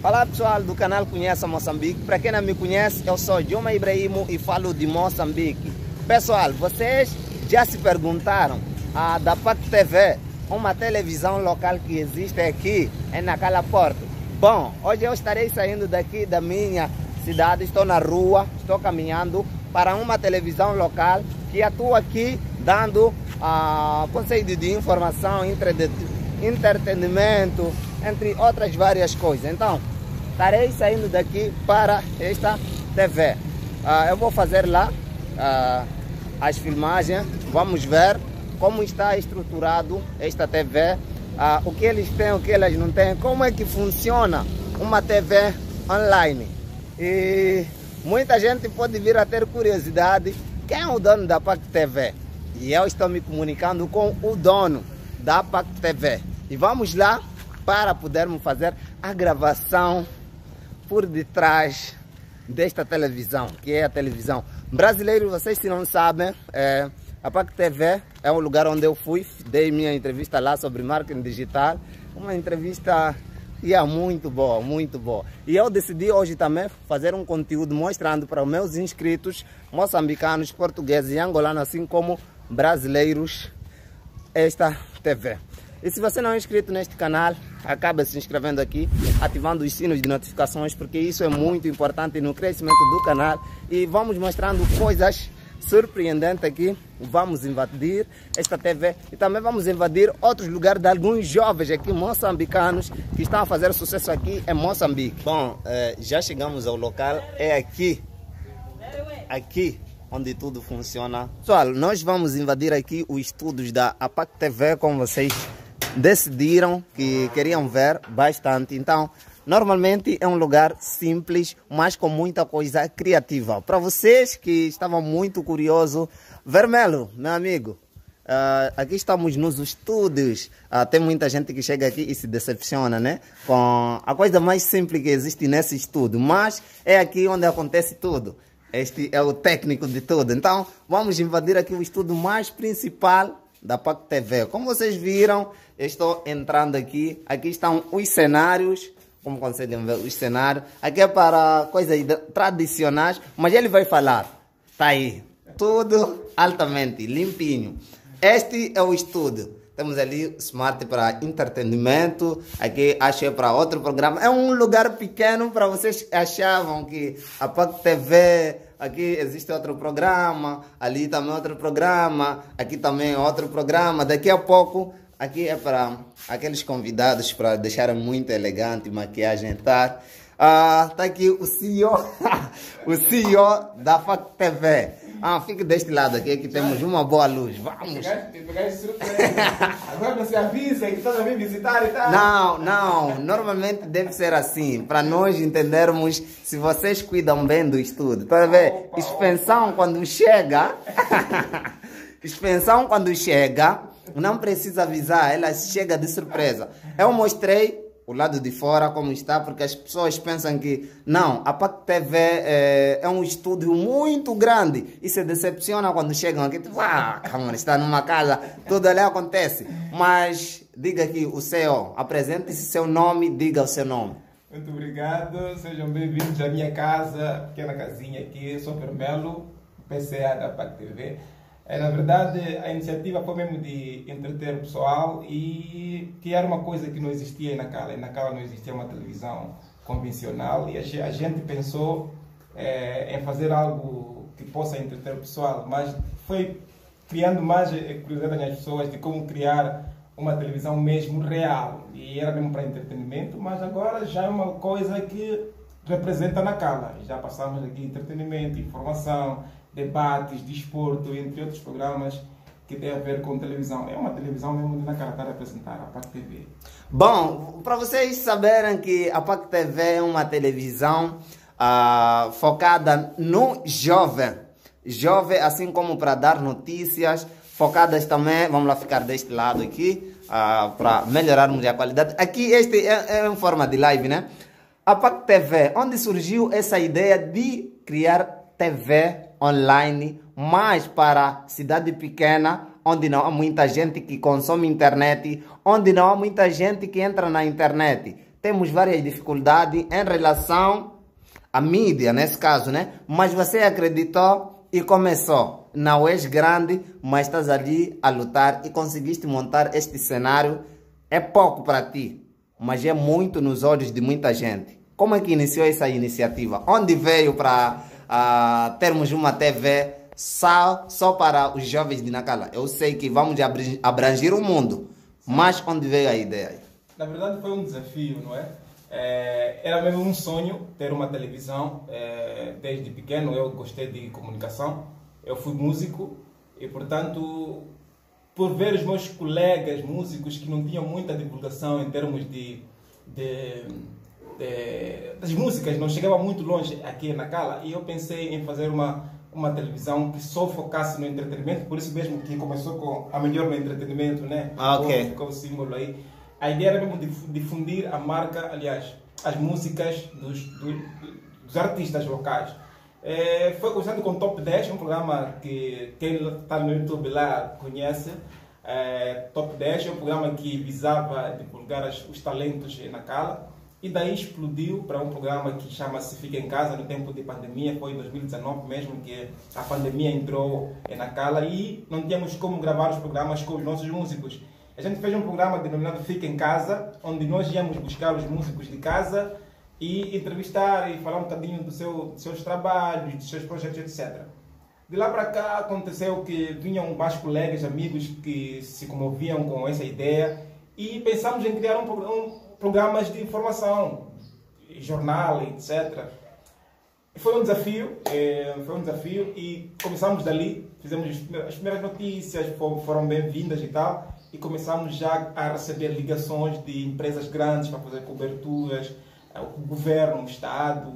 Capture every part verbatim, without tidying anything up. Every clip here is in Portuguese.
Olá pessoal do canal Conheça Moçambique. Para quem não me conhece, eu sou Joma Ibrahimo e falo de Moçambique. Pessoal, vocês já se perguntaram a da P A C T V, uma televisão local que existe aqui é naquela porta. Bom, hoje eu estarei saindo daqui da minha cidade, estou na rua, estou caminhando para uma televisão local que atua aqui dando uh, conselho de informação, entretenimento, entre outras várias coisas. Então, estarei saindo daqui para esta T V. Uh, eu vou fazer lá uh, as filmagens, vamos ver como está estruturado esta T V, uh, o que eles têm, o que elas não têm, como é que funciona uma T V online. E muita gente pode vir a ter curiosidade, quem é o dono da P A C T V? E eu estou me comunicando com o dono da P A C T V. E vamos lá para podermos fazer a gravação por detrás desta televisão, que é a televisão brasileira. Vocês, se não sabem, é, a P A C T V é um lugar onde eu fui, dei minha entrevista lá sobre marketing digital, uma entrevista e é muito boa, muito boa. E eu decidi hoje também fazer um conteúdo mostrando para os meus inscritos moçambicanos, portugueses e angolanos, assim como brasileiros, esta T V. E se você não é inscrito neste canal, acaba se inscrevendo aqui, ativando os sinos de notificações, porque isso é muito importante no crescimento do canal. E vamos mostrando coisas surpreendentes aqui. Vamos invadir esta T V e também vamos invadir outros lugares de alguns jovens aqui moçambicanos que estão a fazer sucesso aqui em Moçambique. Bom, eh, já chegamos ao local, é aqui, aqui onde tudo funciona. Pessoal, nós vamos invadir aqui os estúdios da P A C T V, como vocês decidiram que queriam ver bastante. Então, normalmente é um lugar simples, mas com muita coisa criativa. Para vocês que estavam muito curiosos, Vermelho, meu amigo, uh, aqui estamos nos estúdios. Uh, tem muita gente que chega aqui e se decepciona, né? Com a coisa mais simples que existe nesse estúdio, mas é aqui onde acontece tudo. Este é o técnico de tudo. Então, vamos invadir aqui o estúdio mais principal da P A C T V. Como vocês viram, eu estou entrando aqui. Aqui estão os cenários. Como conseguem ver os cenários. Aqui é para coisas tradicionais, mas ele vai falar. Tá aí. Tudo altamente limpinho. Este é o estúdio. Temos ali Smart para entretenimento. Aqui acho que é para outro programa. É um lugar pequeno para vocês achavam que a P A C T V, aqui existe outro programa, ali também outro programa, aqui também outro programa. Daqui a pouco, aqui é para aqueles convidados para deixarem muito elegante, maquiagem, tá? Ah, tá aqui o C E O, o C E O da P A C T V. Ah, fique deste lado aqui que temos uma boa luz. Vamos! Agora você avisa que toda vez visitar e tal. Não, não. Normalmente deve ser assim, para nós entendermos se vocês cuidam bem do estúdio. Para ver, expensão quando chega, expensão quando chega, não precisa avisar, ela chega de surpresa. Eu mostrei o lado de fora como está, porque as pessoas pensam que não, a P A C T V é, é um estúdio muito grande e se decepciona quando chegam aqui, tipo, ah, calma, está numa casa, tudo ali acontece. Mas diga aqui o seu, apresente-se seu nome, diga o seu nome. Muito obrigado, sejam bem-vindos à minha casa, pequena casinha aqui. Eu sou Vermelho, P C A da P A C T V. É, na verdade, a iniciativa foi mesmo de entreter o pessoal e criar uma coisa que não existia em Nacala. Em Nacala não existia uma televisão convencional e a gente pensou é, em fazer algo que possa entreter o pessoal, mas foi criando mais curiosidade nas pessoas de como criar uma televisão mesmo real. E era mesmo para entretenimento, mas agora já é uma coisa que representa Nacala. Já passamos aqui entretenimento, informação, debates, desporto, entre outros programas que têm a ver com televisão. É uma televisão mesmo de Nacala a representar a P A C T V. Bom, para vocês saberem que a P A C T V é uma televisão uh, focada no jovem. Jovem, assim como para dar notícias, focadas também, vamos lá ficar deste lado aqui, uh, para melhorarmos a qualidade. Aqui este é, é em forma de live, né? A P A C T V, onde surgiu essa ideia de criar T V online, mais para cidade pequena, onde não há muita gente que consome internet, onde não há muita gente que entra na internet. temos várias dificuldades em relação à mídia, nesse caso, né? Mas você acreditou e começou. Não és grande, mas estás ali a lutar e conseguiste montar este cenário. É pouco para ti, mas é muito nos olhos de muita gente. Como é que iniciou essa iniciativa? Onde veio para uh, termos uma T V só, só para os jovens de Nacala? Eu sei que vamos abranger o mundo, mas onde veio a ideia? Na verdade foi um desafio, não é? É, era mesmo um sonho ter uma televisão. É, desde pequeno eu gostei de comunicação, eu fui músico e, portanto, por ver os meus colegas músicos que não tinham muita divulgação em termos de, de, de das músicas, não chegava muito longe aqui na Nacala, e eu pensei em fazer uma, uma televisão que só focasse no entretenimento, por isso mesmo que começou com a melhor no entretenimento, né? Ah, ok. Ficou o símbolo aí. A ideia era mesmo difundir a marca, aliás, as músicas dos, do, dos artistas locais. É, foi começando com o Top dez, um programa que quem está no YouTube lá conhece. É, Top dez é um programa que visava divulgar as, os talentos na Nacala, e daí explodiu para um programa que chama-se Fica em Casa, no tempo de pandemia. Foi em dois mil e dezenove mesmo que a pandemia entrou na Nacala e não tínhamos como gravar os programas com os nossos músicos. A gente fez um programa denominado Fica em Casa, onde nós íamos buscar os músicos de casa e entrevistar e falar um bocadinho do seu, dos seus trabalhos, dos seus projetos, etcétera. De lá para cá aconteceu que vinham vários colegas, amigos que se comoviam com essa ideia e pensamos em criar um, um programas de informação, jornal, etcétera. Foi um desafio, é, foi um desafio e começamos dali, fizemos as primeiras notícias, foram bem-vindas e tal. E começamos já a receber ligações de empresas grandes para fazer coberturas, o governo, o Estado,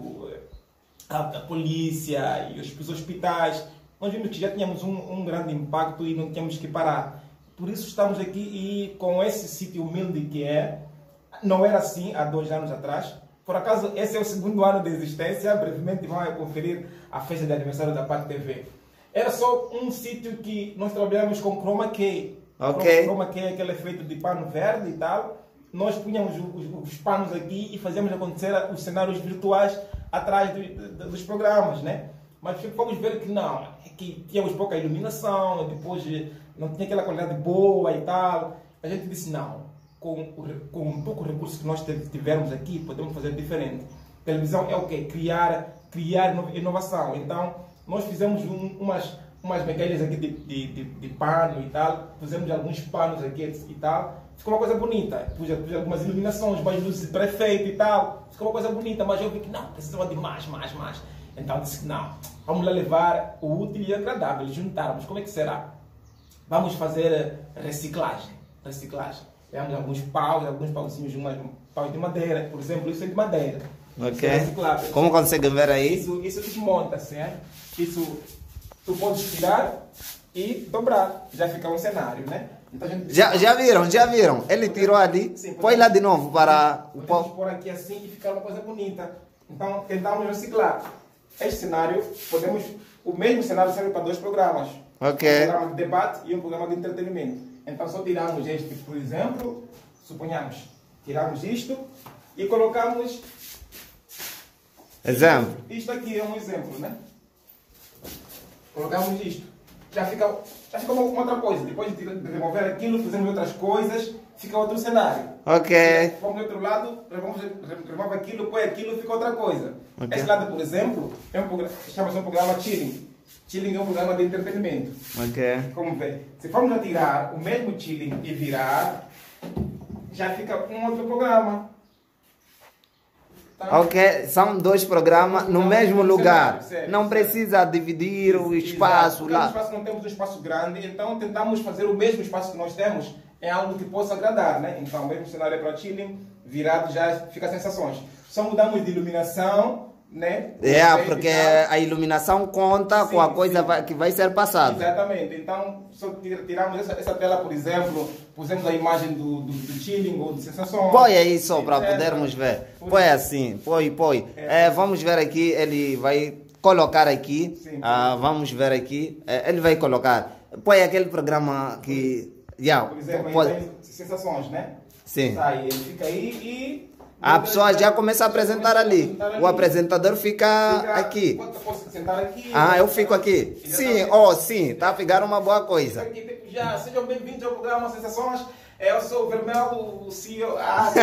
a, a polícia e os, os hospitais. Nós vimos que já tínhamos um, um grande impacto e não tínhamos que parar. Por isso estamos aqui e com esse sítio humilde que é, não era assim há dois anos atrás. Por acaso, esse é o segundo ano de existência. Brevemente vão conferir a festa de aniversário da P A C T V. Era só um sítio que nós trabalhamos com chroma key. Ok. Chroma key é aquele efeito de pano verde e tal. Nós punhamos os, os panos aqui e fazíamos acontecer os cenários virtuais atrás do, do, dos programas, né? Mas fomos ver que não, que tínhamos pouca iluminação, depois não tinha aquela qualidade boa e tal. A gente disse não, com, com um pouco recurso que nós tivermos aqui, podemos fazer diferente. Televisão é o quê? Criar, criar inovação. Então, nós fizemos um, umas... umas bengalas aqui de, de, de, de pano e tal, pusemos alguns panos aqui e tal, ficou uma coisa bonita, pus, pus algumas iluminações, mais luzes de prefeito e tal, ficou uma coisa bonita, mas eu vi que não, precisava de mais, mais, mais, então disse que não, vamos lá levar o útil e agradável, juntarmos, como é que será? Vamos fazer reciclagem, reciclagem, temos alguns paus, alguns pauzinhos, umas paus de madeira, por exemplo, isso é de madeira, ok, é como conseguem ver aí? Isso, isso desmonta-se, é? Isso tu podes tirar e dobrar, já fica um cenário, né? Então, gente... já, já viram, já viram? Ele tirou ali, sim, põe lá de novo para... Podemos pôr aqui assim e ficar uma coisa bonita. Então, tentamos reciclar. Este cenário, podemos... O mesmo cenário serve para dois programas. Ok. Um programa de debate e um programa de entretenimento. Então, só tiramos este, por exemplo, suponhamos, tiramos isto e colocamos... Exemplo. Isto aqui é um exemplo, né? Colocamos isto, já fica, já fica uma, uma outra coisa. Depois de, de remover aquilo, fazemos outras coisas, fica outro cenário. Ok. Vamos do outro lado, remove, remove aquilo, põe aquilo, fica outra coisa. Okay. Esse lado, por exemplo, é um chama-se um programa Chilling. Chilling é um programa de entretenimento. Ok. Como vê? Se formos a tirar o mesmo Chilling e virar, já fica um outro programa. Tá? Ok, são dois programas no não, mesmo lugar. Sério, não sério. precisa dividir o espaço Exato. lá. O espaço não temos um espaço grande, então tentamos fazer o mesmo espaço que nós temos em algo que possa agradar, né? Então, o mesmo cenário é para chilling, virado já fica sensações. Só mudamos de iluminação, né? É, porque a iluminação conta sim, com a coisa vai, que vai ser passada. Exatamente. Então, só tiramos essa, essa tela, por exemplo, pusemos a imagem do, do, do chilling ou de sensações. Põe aí só para podermos ver. Põe assim, põe, põe. É. É, vamos ver aqui, ele vai colocar aqui. Sim, ah, vamos ver aqui. É, ele vai colocar. Põe aquele programa que... Yeah, por exemplo, pode... tem sensações, né? Sim. Sai, ele fica aí e A pessoa já começa a apresentar ali. O apresentador fica, fica aqui. Posso sentar aqui? Ah, eu fico aqui. Sim, oh, sim, tá a ficar uma boa coisa. Já, sejam bem-vindos ao programa Sensações. Eu sou o Vermelho, o C E O. Ah,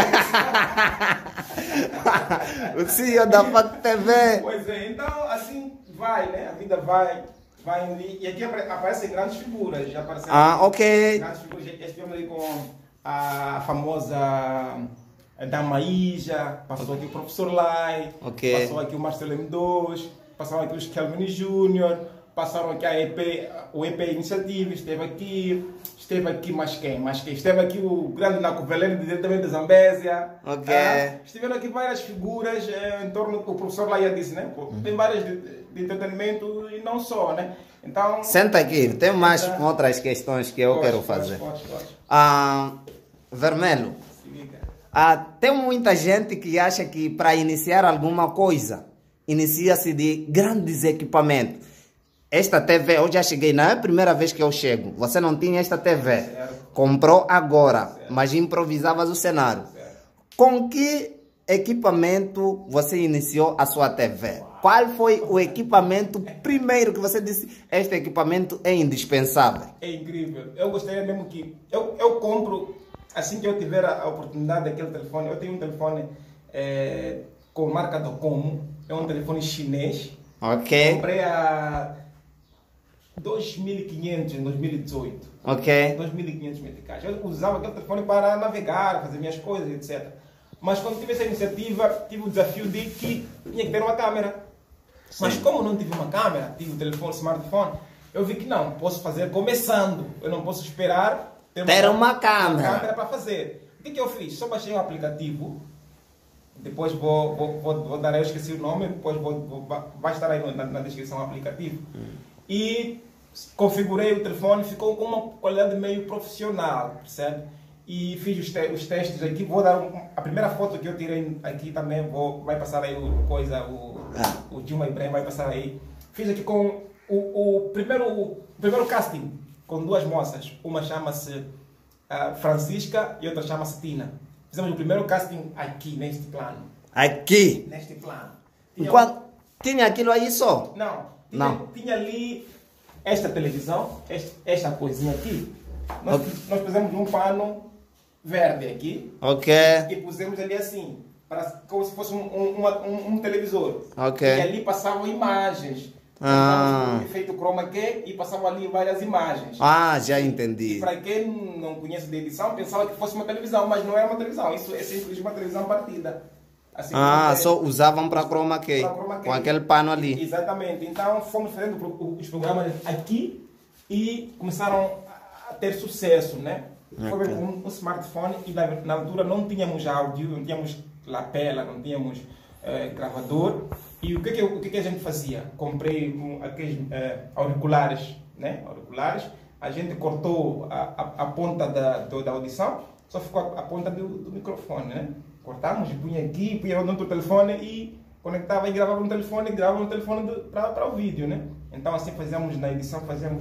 o C E O da P A C T V. Pois é, então assim vai, né? A vida vai. vai e aqui aparecem grandes figuras. Já apareceram ah, ok. Grandes figuras. Já estivemos ali com a famosa Dama Ija, passou aqui o Professor Lai, okay. Passou aqui o Marcelo M dois, passaram aqui os Kelvin Júnior, passaram aqui a E P, o E P Iniciativa, esteve aqui, esteve aqui mais quem? Mais quem? Esteve aqui o grande Naco Veleno, diretamente da Zambésia. Okay. Ah, estiveram aqui várias figuras eh, em torno, o professor Lai já disse, né? Tem várias de, de entretenimento e não só, né? Então, senta aqui, tem mais então, outras questões que eu pode, quero fazer. Pode, pode, pode. Ah, Vermelho. Ah, tem muita gente que acha que para iniciar alguma coisa, inicia-se de grandes equipamentos. Esta T V, eu já cheguei, não é a primeira vez que eu chego. Você não tinha esta T V. Certo. Comprou agora, certo. Mas improvisavas o cenário. Certo. Com que equipamento você iniciou a sua T V? Qual foi o equipamento primeiro que você disse, este equipamento é indispensável? É incrível. Eu gostaria mesmo que... Eu, eu compro... Assim que eu tiver a oportunidade daquele telefone, eu tenho um telefone é, com marca Docomo, é um telefone chinês. Ok. Comprei a dois mil e quinhentos em dois mil e dezoito. Ok. dois mil e quinhentos meticais. Eu usava aquele telefone para navegar, fazer minhas coisas, etcétera. Mas quando tive essa iniciativa, tive o desafio de que tinha que ter uma câmera. Sim. Mas como não tive uma câmera, tive o telefone, smartphone, eu vi que não, posso fazer começando. Eu não posso esperar ter uma, ter uma câmera. câmera para fazer. O que, que eu fiz? Só baixei um aplicativo. Depois vou, vou, vou, vou dar, eu esqueci o nome, depois vou, vou, vai estar aí na, na descrição o aplicativo. Hum. E configurei o telefone, ficou com uma qualidade meio profissional, percebe? E fiz os, te os testes aqui, vou dar um, a primeira foto que eu tirei aqui também, vou, vai passar aí o coisa, o, ah. o Dilma Ibrahim vai passar aí. Fiz aqui com o, o, primeiro, o primeiro casting, com duas moças, uma chama-se uh, Francisca e outra chama-se Tina. Fizemos o primeiro casting aqui, neste plano. Aqui? Neste plano. Tinha, Enquanto, um... tinha aquilo aí só? Não. Tinha, Não. Tinha ali esta televisão, este, esta coisinha aqui. Nós, okay. nós fizemos um pano verde aqui. Ok. E pusemos ali assim, para, como se fosse um, um, uma, um, um televisor. Ok. E ali passavam imagens. Ah. Um efeito chroma key e passavam ali várias imagens. Ah, já entendi. E para quem não conhece de edição, pensava que fosse uma televisão, mas não era uma televisão. Isso é simplesmente uma televisão partida. Assim, ah, é, só usavam para chroma key, com aquele pano ali. Exatamente. Então fomos fazendo os programas aqui e começaram a ter sucesso, né? Okay. Foi com um smartphone e na, na altura não tínhamos áudio, não tínhamos lapela, não tínhamos eh, gravador. E o que, que, o que, que a gente fazia? Comprei um, aqueles eh, auriculares, né? Auriculares. A gente cortou a, a, a ponta da, do, da audição, só ficou a, a ponta do, do microfone, né? Cortamos, punha aqui, punha no outro telefone e conectava e gravava no telefone e gravava no telefone para o vídeo, né? Então assim fazíamos na edição, fazíamos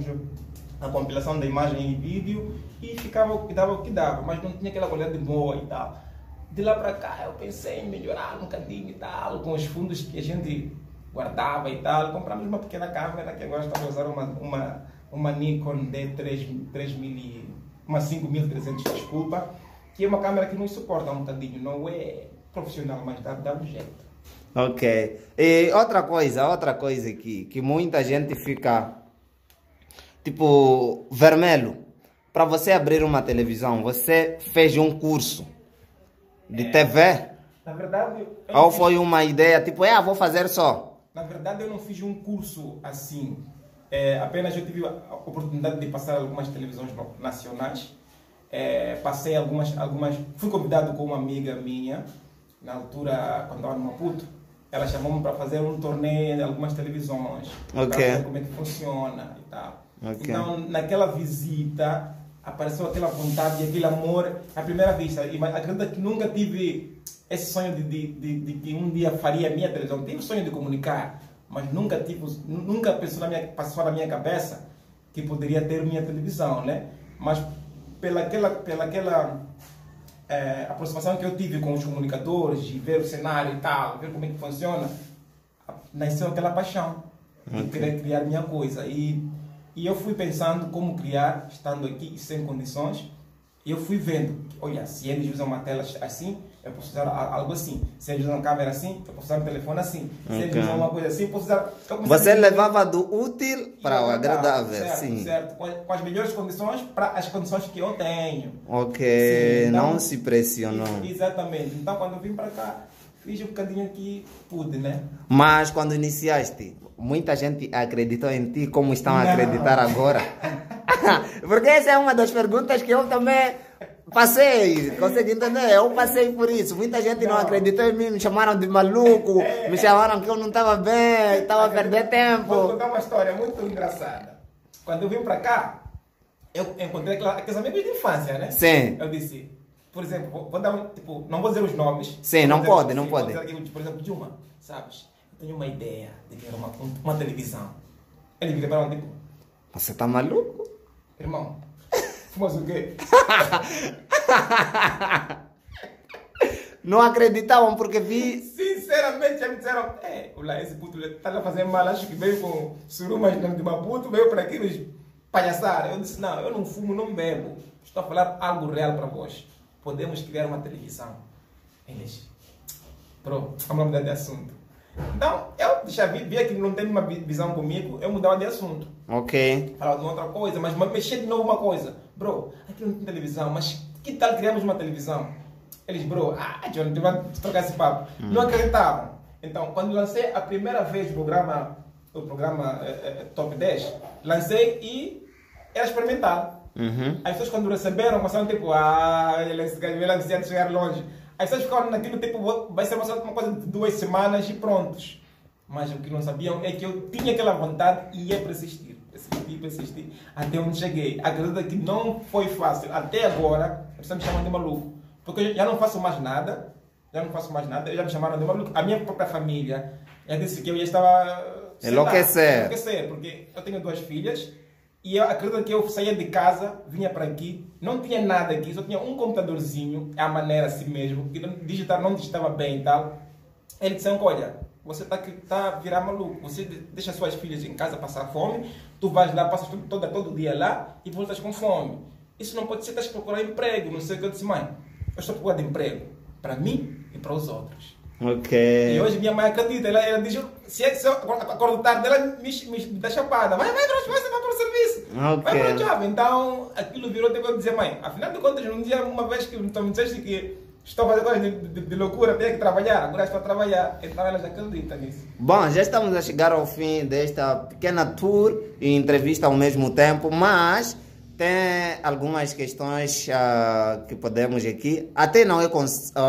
a compilação da imagem e vídeo e ficava o que dava o que dava, mas não tinha aquela qualidade boa e tal. De lá para cá eu pensei em melhorar um bocadinho e tal, com os fundos que a gente guardava e tal. Compramos uma pequena câmera que agora estamos a usar uma, uma, uma Nikon D três mil, uma cinco mil e trezentos, desculpa, que é uma câmera que nos suporta um bocadinho, não é profissional, mas dá, dá um jeito. Ok. E outra coisa, outra coisa que, que muita gente fica, tipo, Vermelho, para você abrir uma televisão, você fez um curso de é, T V? Na verdade... Ou foi fiz... uma ideia, tipo, é, ah, vou fazer só? Na verdade, eu não fiz um curso assim. É, apenas eu tive a oportunidade de passar algumas televisões nacionais. É, passei algumas, algumas... Fui convidado com uma amiga minha, na altura, quando estava no Maputo. Ela chamou-me para fazer um torneio em algumas televisões. Ok. Para ver como é que funciona e tal. Okay. Então, naquela visita, apareceu aquela vontade e aquele amor à primeira vista. E acredito que nunca tive esse sonho de, de, de, de que um dia faria a minha televisão. Tive o sonho de comunicar, mas nunca, tive, nunca pensou na minha, passou na minha cabeça que poderia ter minha televisão, né? Mas pela aquela, pela aquela é, a aproximação que eu tive com os comunicadores, de ver o cenário e tal, ver como é que funciona, nasceu aquela paixão de okay. querer criar minha coisa. E, e eu fui pensando como criar, estando aqui sem condições, e eu fui vendo, olha, se eles usam uma tela assim, eu posso usar algo assim. Se eles usam uma câmera assim, eu posso usar um telefone assim. Se okay. eles usam uma coisa assim, eu posso usar... Você levava do útil para o agradável, certo, sim. Certo, com as melhores condições para as condições que eu tenho. Ok, sim, então, não se pressionou. Exatamente. Então, quando eu vim para cá, fiz um bocadinho que pude, né? Mas quando iniciaste, muita gente acreditou em ti como estão a acreditar agora? Porque essa é uma das perguntas que eu também passei, consegue entender? Eu passei por isso. Muita gente não, não acreditou em mim, me chamaram de maluco, é, me chamaram que eu não estava bem, estava a perder tempo. Vou contar uma história muito engraçada. Quando eu vim para cá, eu encontrei aqueles amigos de infância, né? Sim. Eu disse, por exemplo, vou dar um, tipo, não vou dizer os nomes. Sim, não dizer, pode, não sim, pode. Aqui, por exemplo, Juma, sabes? Eu tenho uma ideia de ter uma, uma televisão. Ele me lembrou, tipo... Você tá maluco? Irmão, fumas o quê? Não acreditavam porque vi... Sinceramente, já me disseram, é, olha, esse puto está a fazer mal, acho que veio com surumas de Maputo, veio para aqui nos palhaçar. Eu disse, não, eu não fumo, não bebo. Estou a falar algo real para vós. Podemos criar uma televisão. Eles, pronto, vamos mudar de assunto. Então, eu já vi, via que não tem uma visão comigo, eu mudava de assunto. Ok. Falava de outra coisa, mas mexer de novo uma coisa. Bro, aqui não tem televisão, mas que tal criamos uma televisão? Eles, bro, ah, John, tu vai trocar esse papo. Hum. Não acreditavam. Então, quando lancei a primeira vez o programa, o programa é, é, Top dez, lancei e era experimental. Uhum. As pessoas quando receberam, começaram tipo, ah, ele vai lançar de chegar longe. As pessoas ficaram naquilo tipo, vai ser uma coisa de duas semanas e prontos. Mas o que não sabiam é que eu tinha aquela vontade e ia persistir. Persistir, persistir, até onde cheguei. Acredito que não foi fácil. Até agora, as pessoas me chamam de maluco. Porque eu já não faço mais nada. Já não faço mais nada. Eu já me chamaram de maluco. A minha própria família já disse que eu já estava... Enlouquecer. Enlouquecer, porque eu tenho duas filhas. E eu acredito que eu saía de casa, vinha para aqui, não tinha nada aqui, só tinha um computadorzinho, é a maneira assim mesmo, que digitar não digitava bem e tal. Eles disseram, olha, você está tá a virar maluco, você deixa suas filhas em casa passar fome, tu vais lá, passas todo, todo dia lá e voltas com fome. Isso não pode ser, estás a procurar emprego, não sei o que. Eu disse, mãe, eu estou procurando emprego para mim e para os outros. Ok. E hoje minha mãe acredita, ela, ela diz, se, se eu acordo tarde, ela me, me, me dá chapada, vai, vai, vai, vai, vai para o serviço, okay. Vai para o job. Então aquilo virou, depois eu dizer, mãe, afinal de contas, um dia, uma vez que tu me disseste que estou fazendo coisas de, de, de loucura, tenho que trabalhar, agora estou a trabalhar, então ela já acredita nisso. Bom, já estamos a chegar ao fim desta pequena tour e entrevista ao mesmo tempo, mas... tem algumas questões uh, que podemos aqui, até não é uh,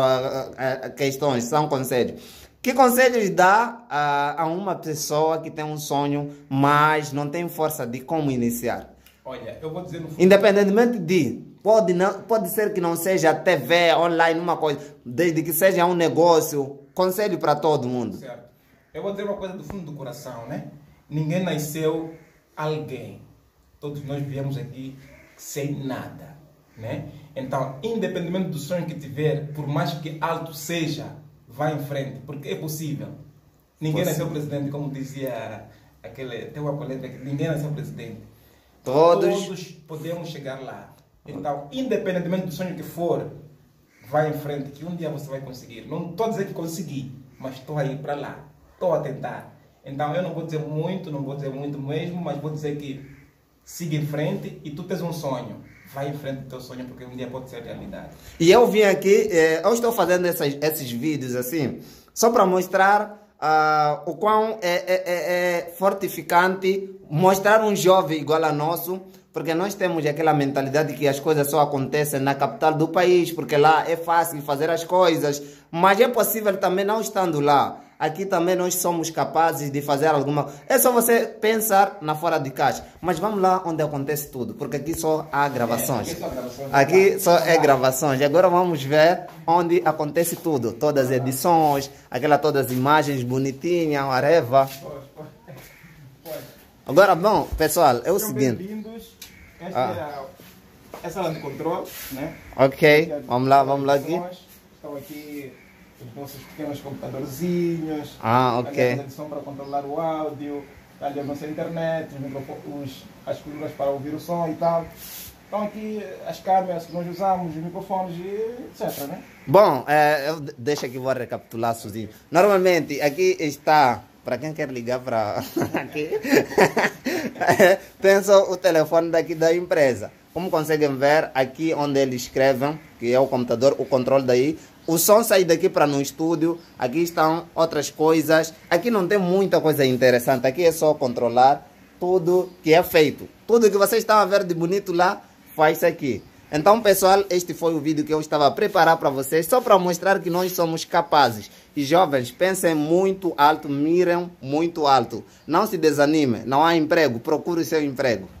uh, questões, são conselhos. Que conselhos dá uh, a uma pessoa que tem um sonho, mas não tem força de como iniciar? Olha, eu vou dizer no fundo... Independentemente de, pode, não, pode ser que não seja T V, online, uma coisa, desde que seja um negócio, conselho para todo mundo. Certo. Eu vou dizer uma coisa do fundo do coração, né? Ninguém nasceu alguém. Todos nós viemos aqui sem nada, né? Então, independentemente do sonho que tiver, por mais que alto seja, vá em frente, porque é possível. Ninguém possível. Nasceu presidente, como dizia aquele, tem uma polêmica que ninguém nasceu presidente. Todos... Todos podemos chegar lá. Então, independentemente do sonho que for, vá em frente, que um dia você vai conseguir. Não estou a dizer que consegui, mas estou a ir para lá. Estou a tentar. Então, eu não vou dizer muito, não vou dizer muito mesmo, mas vou dizer que siga em frente e tu tens um sonho. Vai em frente do teu sonho porque um dia pode ser realidade. E eu vim aqui, eh, eu estou fazendo essas, esses vídeos assim, só para mostrar uh, o quão é, é, é, é fortificante mostrar um jovem igual a nosso, porque nós temos aquela mentalidade que as coisas só acontecem na capital do país, porque lá é fácil fazer as coisas, mas é possível também não estando lá. Aqui também nós somos capazes de fazer alguma... É só você pensar na fora de caixa. Mas vamos lá onde acontece tudo, porque aqui só há gravações. É, aqui, só gravações. Aqui só é gravações. Agora vamos ver onde acontece tudo. Todas as edições, aquela todas as imagens bonitinhas, areva. Agora, bom, pessoal, é o Sejam seguinte. bem-vindos. Esta ah. é a é a sala de controle, né? Ok, vamos lá, vamos lá aqui. Estão aqui os nossos pequenos computadorzinhos. Ah, ok. Ali a edição para controlar o áudio, ali a nossa internet, os microfones, as colunas para ouvir o som e tal. Então aqui as câmeras que nós usamos, os microfones e etcétera, né? Bom, é, eu deixa que vou recapitular sozinho. Normalmente aqui está, para quem quer ligar para aqui, pensa o telefone daqui da empresa. Como conseguem ver, aqui onde eles escrevem, que é o computador, o controle daí, o som sai daqui para no estúdio, aqui estão outras coisas, aqui não tem muita coisa interessante, aqui é só controlar tudo que é feito. Tudo que vocês estão a ver de bonito lá, faz aqui. Então, pessoal, este foi o vídeo que eu estava a preparar para vocês, só para mostrar que nós somos capazes. E jovens, pensem muito alto, mirem muito alto. Não se desanime, não há emprego, procure o seu emprego.